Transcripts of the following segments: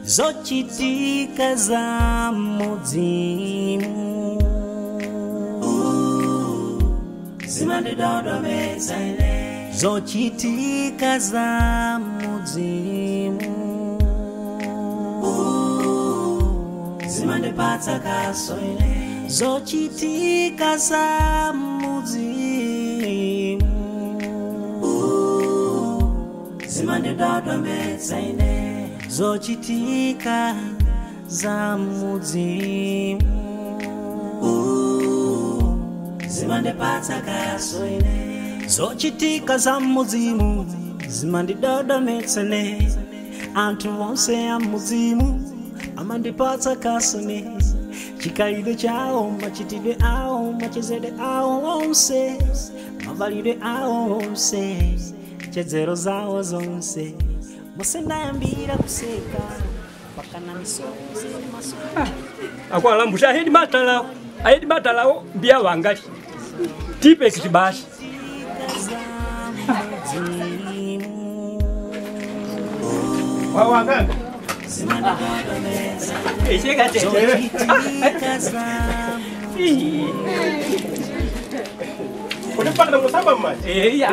zochitika za mudzimu zimandidodomeza ine zochitika za mudzimu zimandipatsa kaso ine zochitika za mudzimu zimandidodomeza ine zochitika za mudzimu zimandipatsa kaso ine zochitika za mudzimu zimandidodomeza ine anthu onse a mudzimu amandipatsa kaso ine chikhalidwe chawo machitidwe awo machezedwe awo onse mavalidwe awo onse chedzero zawo zonse musendayambira kuseka pakana misozi akwala mbusha ahedi matalawo mbia wangali tipe kitibashi wawaganga echeka tete Unapanda musamba mmaji?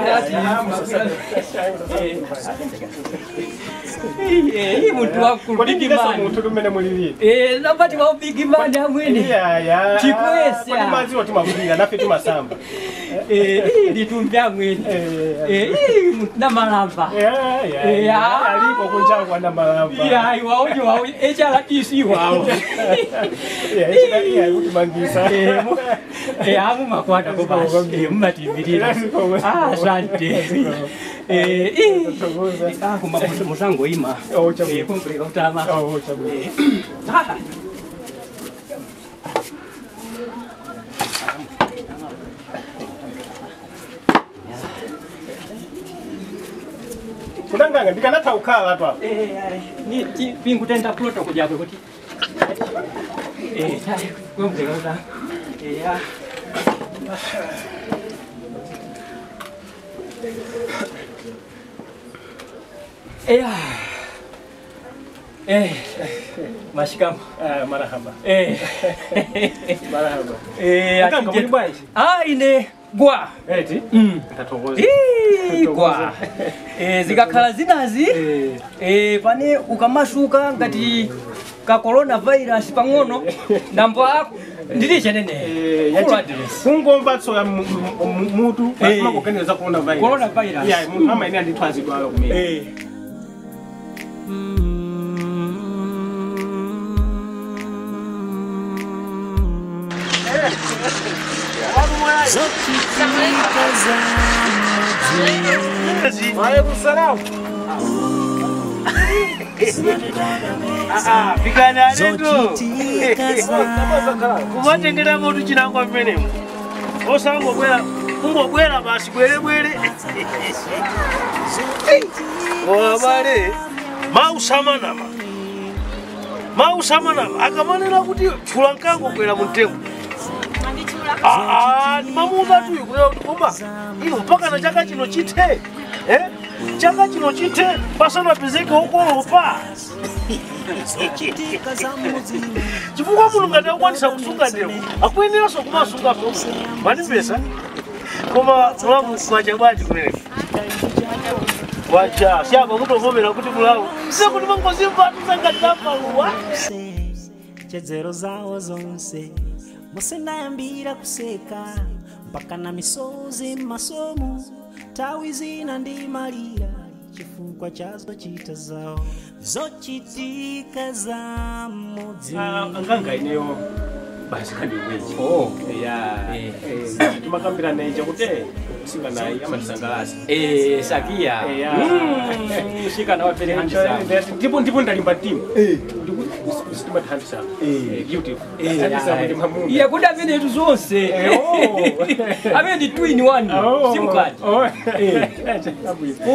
Muntu wakulu big man. Muntu kumene mulili. Nabati wa big man amwene. Chikwesa. Kwa mazi watu mabulira nafe tumasamba. Litumbi amwene. Na malamba. Alipo kunjangwa na malamba. Iwawo echala isi iwawo. Utimangisa. Amu makwata ko basi. Mativirira. Asante. Kuma musango ima. Kumpulira utama. Kunanganga ndikanatha ukhala atwa. Ni pingu tenda ploto kujakwe kuti. Kumpulira utama. Mashikamo. Marahaba. Marahaba. Akanga muri bwayi. Ine gwa. Eti? Ndathokoza. Gwa. Zikakhala zinazi. Pane ukamashuka ngati ka coronavirus pang'ono nambo ako ndili chenene. Kungomba tsoya mutu basima kuganiza coronavirus. Coronavirus. Yeah, mutu ama ine andithwazidwa kumene. Waalaikum salam. Pikana netu. Kumatengera mutu chinangwa mmenemu. Osangobwera kungobwera basi bwere. Wabale mausamanama akamanena kuti fulankango kwera mtengo. Mamuza tu yukulewa kutuma ino mpaka na chaka chino chite chaka chino chite pasana pezeke huko upa chifukwa mulungu akwanisa kusunga ndevu akuyeneraso kumasunga so mani pesa koma mulamu kwachabaji kumene wacha shaba kutovomera kuti mulamu sikuti mangozimva tuzangatamaluwa chedzero zawo zonse musendayambira kuseka mpaka na misozi masomo tawi zina ndimalira chifukwa chazo chita zawo zochitika za mudzimu. Anganga ineyo basi kandi weji. Tumakambira naye chakuti singa naye amatisangalasa. Sakia. Shika na wapele handisa. Ndipo ndalimba timu. Sitima handisa. Beautiful. Handisa ndi mamungu. Ya kuda vile tuzose. Ame ndi twin one. Sim card.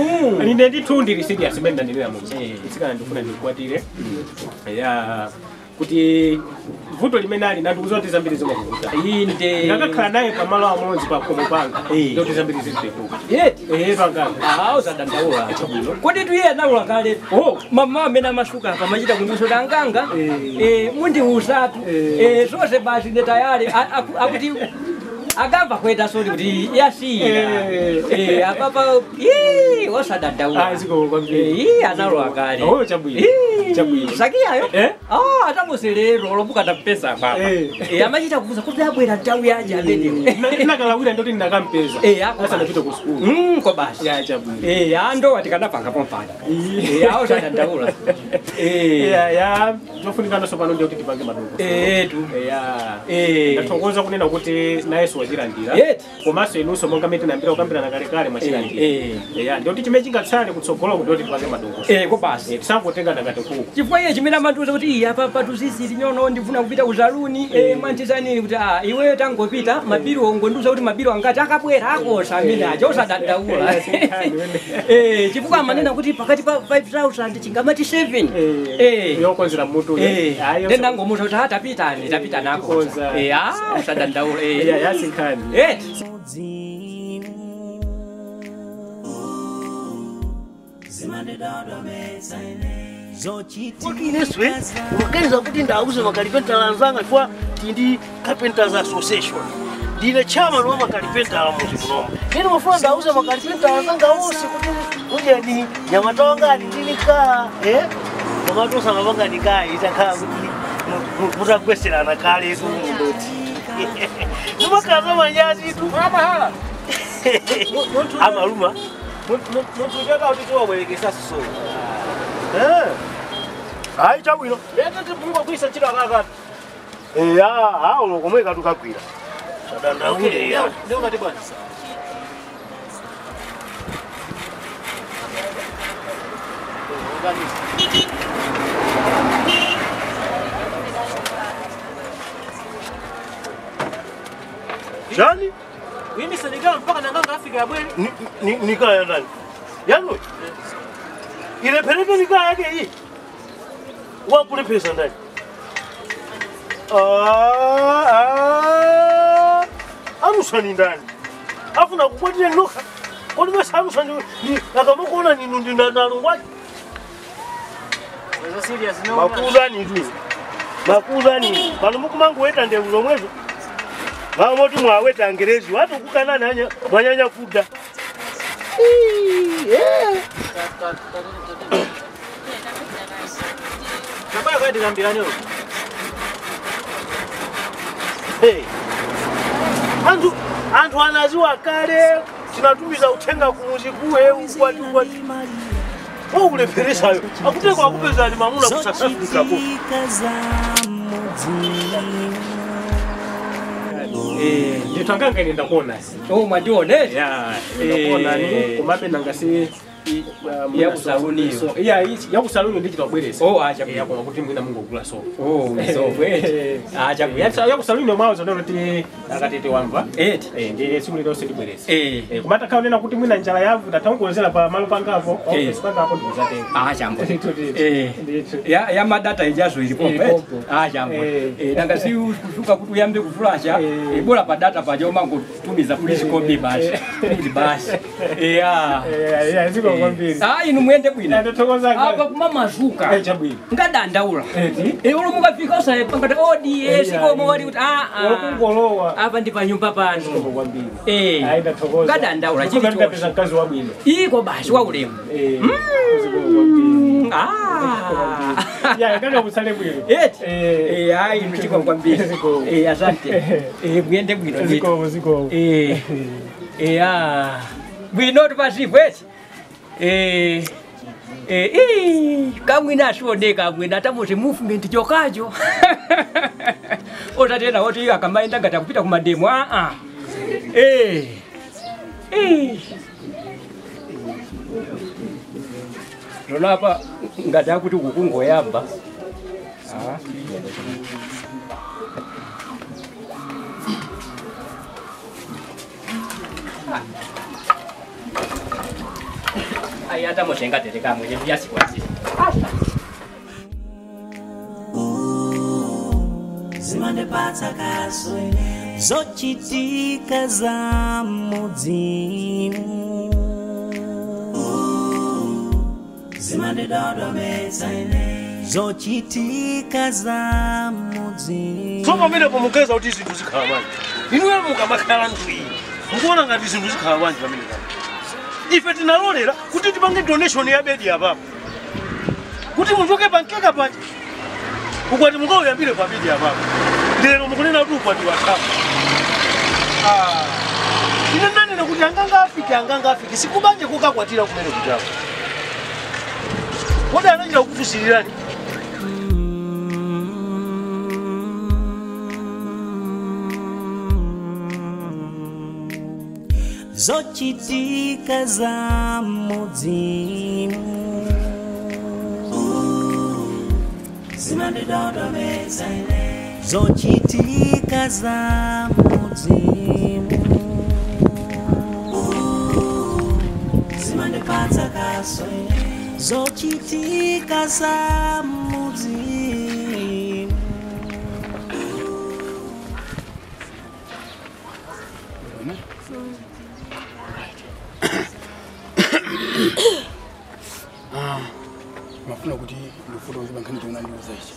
Ndi ndi tundi risidi asimenda ndinira mu. Isika ndifuna ndikwatire. kuti vuto limene ali nandiuza kuti zambiri zimakuvuta inde ndakakhala naye pamalo amodzi pa khomo panga ndikuti zambiri zimpepuka panganga usadandaula kodi tuye anaula kale mama amene amasuka pamachita kundiuso tanganga mundiusatu zonse basi ne tayari akuti akamva kweta soli kuti yasira apapa wasadandaula analola kale sakiyayo atamuselero lomukata mpesa papa amachita kuuza kuti abwera nthawi yaje amene nakalawira ndoti ndakampeza asanapite ku skulu ko basi ando atikanapanga pompana ausadandaula zofunikanaso pano ndi kuti tipange madongo ndathokoza kunena kuti nayeso wachilandira komanso inunso monga mene tinambira kukambirana kalekale mwachilandira ndikuti chimene chingatsale kutsogolo kuti tipange madongo ko basi tisangotenga ngati kuku chifukwa iye chimene amandiuza kuti apa patuziziri nyono ndifuna kupita ku saluni mwantizanini kuti iwe tangopita mabiro ongondiuza kuti mabiro angati akabwera akosa amene aja usadandaula chifukwa amanena kuti pakati pa 5,000 chingamati 7 yokonzera mutu ndendangomuza kuti tapita nako usadandaula yasinkhani Kuti ineswe umaganiza kuti ndauze makalipentala anzanga chifukwa tindi Carpenters Association ndine chairman wa makalipentala muzi munomu ine mafuna ndauze makalipentala anzanga onse kuti ujeni nyamata wanga alitilika makatosanga panga ndikayi itakhala kuti mutakwesirana kale ndoti nimakaza manyazi tu amahala amaluma munthu ucheka kuti tiwabwerekesa sisolo hayi chabwino mungogwisa ntchito akakati ulo komwe katukagwira sadandaule ndikati bwana jani mimi Senegal mpaka nanganga Afrika ya bwele nikaya ndani yano ile peleke nikaya yake hii wakule pesa ndani amusani ndani afuna kukwatile noka kodi basi amusani akamukona ninu ndinalungwaji makuzani pano mukumangu weta ndeulo mwezo mamoti mwaweta angerezi watu kukana nanya mwanyanya fuda Napaya kwa ndingambirani yo antu anaziwa kale tinatumiza utenga kumuzi kuwe ukwati ukuleperesayo akutekwa akupeza ni mamuna kusasafika po nditwanganga ine ndakuona mwandionezi ndakuona ni kumabe nangasi yakusaluni ndichitwabweresa yakoma kuti mwina mungogula sopo yakusaluni mwazo ndoti akatete wamva ndi tsiku lilonse ndibweresa kumata kaonena kuti mwina njala yavu tatangukozera pa malo pangapo pangapo ndizatenga yamadata ijazo ilipo nangasi kusuka kuti uyambe kufulasha bora pa data paja umangotumiza please call me basi inu mwende bwino apa kumamazuka ngadandaula ulo mukafika usapangata odi sikomo wali kuti apa ndi panyumba pano ngadandaula iko basi wa ulemu inu chikwambiri asante mwende bwino bwino tupasipo kamwina asiwoneka mwina tamuti movement chokacho otatena oti akamaenda ngati akupita kumademo lona apa ngati akuti kukungoyamba hata moshenga tereka mwenye biasi kwa sisi. zimandipatsa kaso ine zochitika za mudzimu zimandidodometsa ine zochitika za mudzimu so pamene pomukeza kuti zinthu zikhala bwanji inuyo mukamakhala ndwi mukuona ngati zinthu zikhala bwanji pamene pano ife tinalolera kuti tipange donation ya bedi apapo kuti muchoke pankeka panje ukwati mukauyambire pa bedi apapo lero mukunena kuti ukwati wathamu ine nanena kuti anganga afike sikubanje kukakwatira kumene kutapo kodi anachita kufusirirani zochitika za mudzimu zimandidodometsa ine zochitika za mudzimu zimandipatsa kaso ine zochitika za mudzimu mafuna kuti ndifuna kuti bankhani tiona ndiuza ichi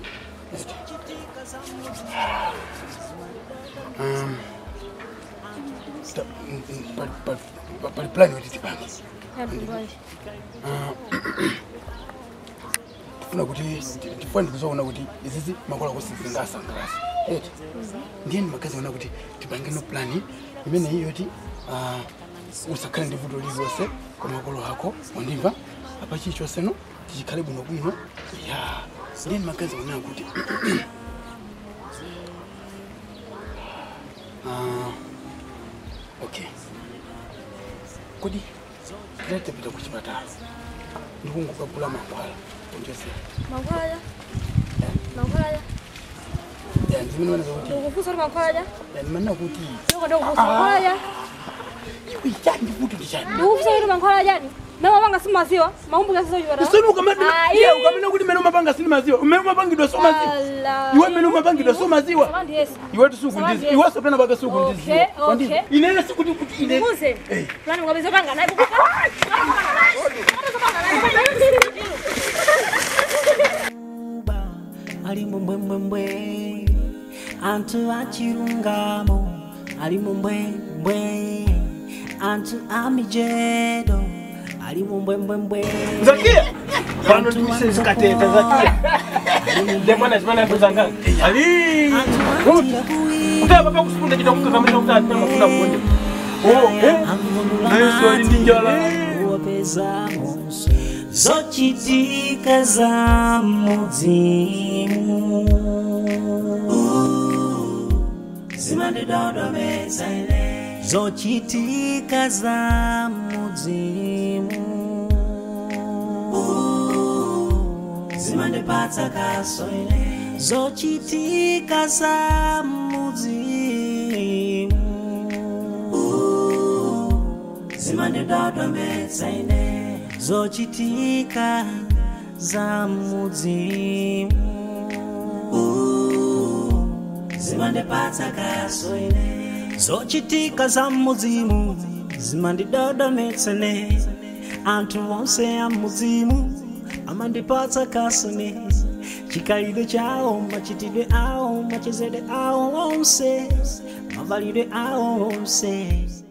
pali plani kuti tipange tifuna kuti tifuna ndikuzoona kuti izizi makolo akusizinga asangalasa eti ndiye ndimakaziona kuti tipange no plani imene iyoti usakhale ndi vuto lililonse kwa makolo ako wandimva apa chilichonseno tichikhale bwinobwino ya ndiye ndimakaziona kuti okay kodi tiletepita ku chipatala ndikungokagula mankhwala kunjese mankhwala ndimene wanaza kuti ukufusa kuti mankhwala ndimene kuti mankhwala iwe chani kuti ndichani ukufusa kuti mankhwala jani mema panga si maziwa maumbuka sasa chipatala sinu ukamena kuti mene umapanga sini maziwa umene umapangidwa so maziwa iwe mene umapangidwa so maziwa iwe tisuku ndizi iwe sopena baka suku ndizi okay inene sikuti kuti ine muze plani ngabeza panga naye ali mbwembwembwe antu achirungamo ali mbwembwe antu amijedo ali mbwembwembwe Zakia pano ndimise zikateta Zakia ndemana zimana kuzanga ali utaba baba kusukunda kitakuka kamera utata mafuna kuonja Yesu ali ndinjala wapeza monso zochitika za mudzimu zimandidodometsa ine zochitika za mudzimu zimandipatsa kaso ine zochitika za mudzimu zimandidodometsa ine zochitika za mudzimu zimandipatsa kaso ine zochitika za mudzimu zimandidodometsa ine anthu onse a mudzimu amandipatsa kaso ine chikhalidwe chawo machitidwe awo machezedwe awo onse mavalidwe awo onse